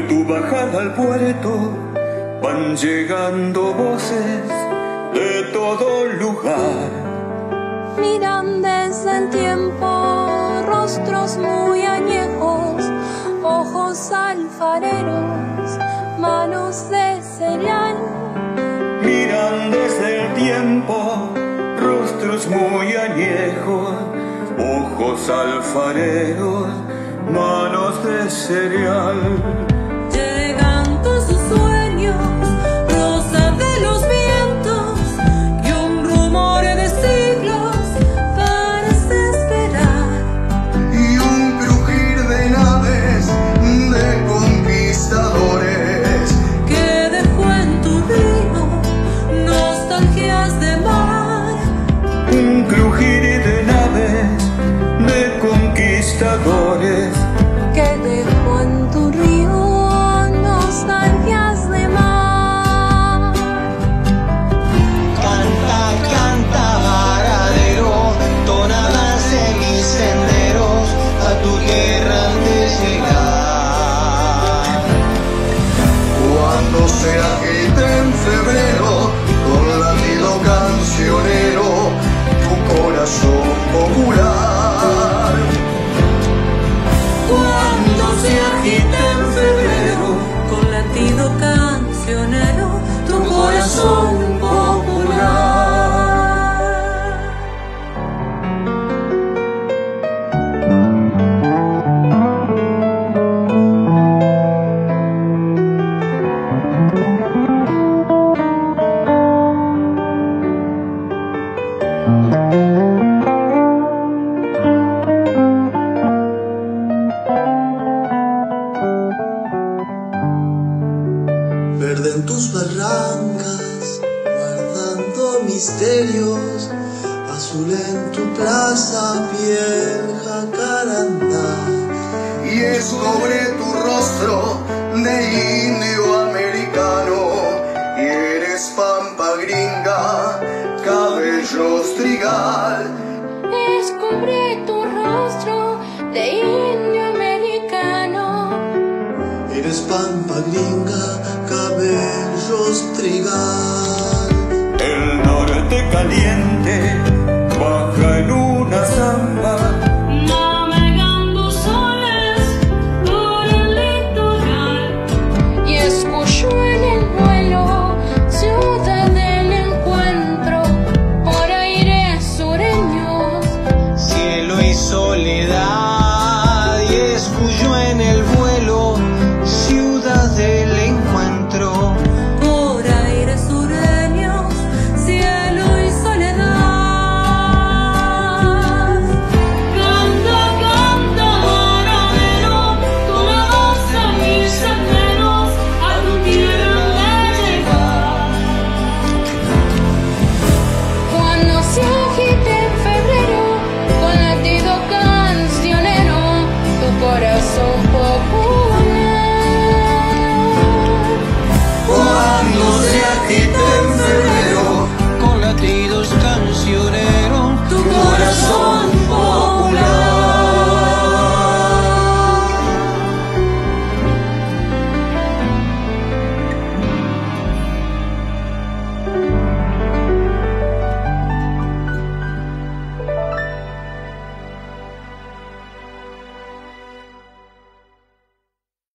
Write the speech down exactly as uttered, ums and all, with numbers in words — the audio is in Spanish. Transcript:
tu bajada al puerto van llegando voces de todo lugar. Miran desde el tiempo rostros muy añejos, ojos alfareros, manos de cereal. Miran desde el tiempo rostros muy añejos, ojos alfareros, manos de cereal. Llegan con sus sueños, rosa de los vientos, y un rumor de siglos parece esperar. Y un crujir de naves de conquistadores Que dejó en tu río nostalgias de mar. Un crujir de naves de conquistadores Que dejó en tu río nostalgias de mar. Canta, canta, varadero, tonadas en mis senderos, a tu tierra han de llegar. cuando se agite en febrero con latido cancionero tu corazón popular. Cuando se agite en febrero con latido cancionero tu corazón popular. Verde en tus barrancas, guardando misterios, azul en tu plaza, piel jacarandá. Y es sobre tu rostro de indio americano, y eres pampa gringa, cabellos trigal. Descubre tu rostro de indio americano. Eres pampa gringa, cabellos trigal. el norte caliente